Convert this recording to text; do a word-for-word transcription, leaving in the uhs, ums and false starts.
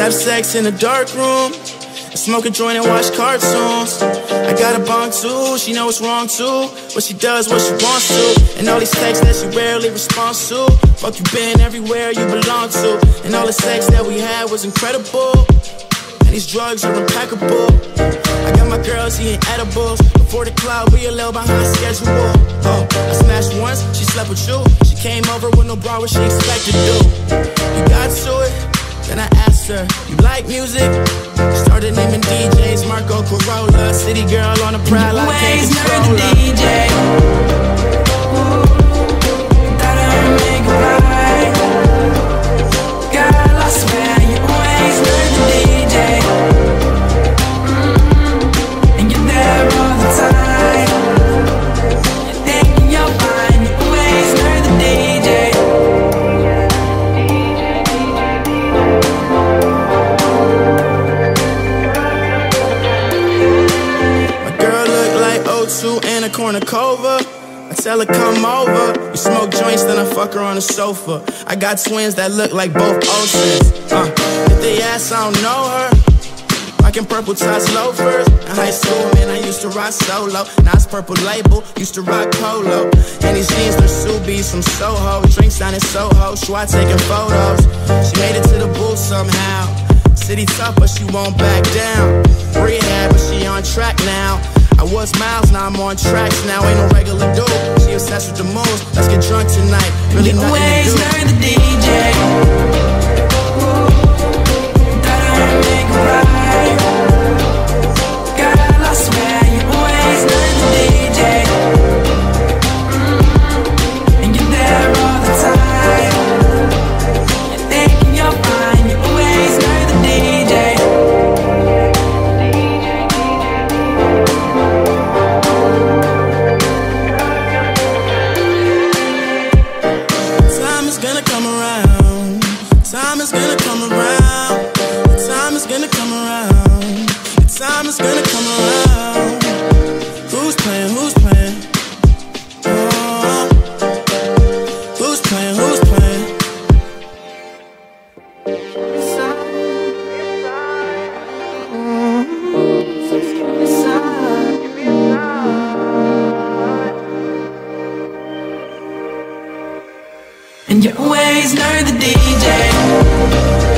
have sex in a dark room, smoke a joint and watch cartoons. I got a bong too, she know it's wrong too, but she does what she wants to. And all these texts that she rarely responds to. Fuck, you been everywhere you belong to. And all the sex that we had was incredible. And these drugs are impeccable. I got my girls eating edibles. Before the club, we a little behind schedule. Oh, I smashed once, she slept with you. She came over with no bra, what she expected to do. We got to it, then I asked her, you like music? Started naming D Js, Marco Corolla, city girl on the prowl, I can't control her. D J. Thought I'd make it right. Girl, I swear you always were the D J. Mm-hmm. And you're there all the time. Thinking you're fine, you always were the D J. In a cornucova, I tell her come over. We smoke joints, then I fuck her on the sofa. I got twins that look like both oceans. Uh, if they ask, I don't know her. Rockin' purple touch loafers. In high school, man, I used to rock solo. Now it's purple label, used to rock polo. And these jeans, they're Subies from Soho. Drinks down in Soho, Schwa taking photos. She made it to the booth somehow. City tough, but she won't back down. Rehab, but she on track now. I was miles, now I'm on tracks. Now ain't no regular dude. She obsessed with the moves. Let's get drunk tonight. Really nothing to do. Always learn the D J. Thought I'd make it right. Girl, I swear you always learn the D J. Mm-hmm. And you're there all the time. Thinking you're fine, you always learn the D J. Time is gonna come around. Time is gonna come around. Time is gonna come around. Time is gonna come around. Who's playing? Who's playing? Oh, who's playing? Who's playing? And you always learn the D J.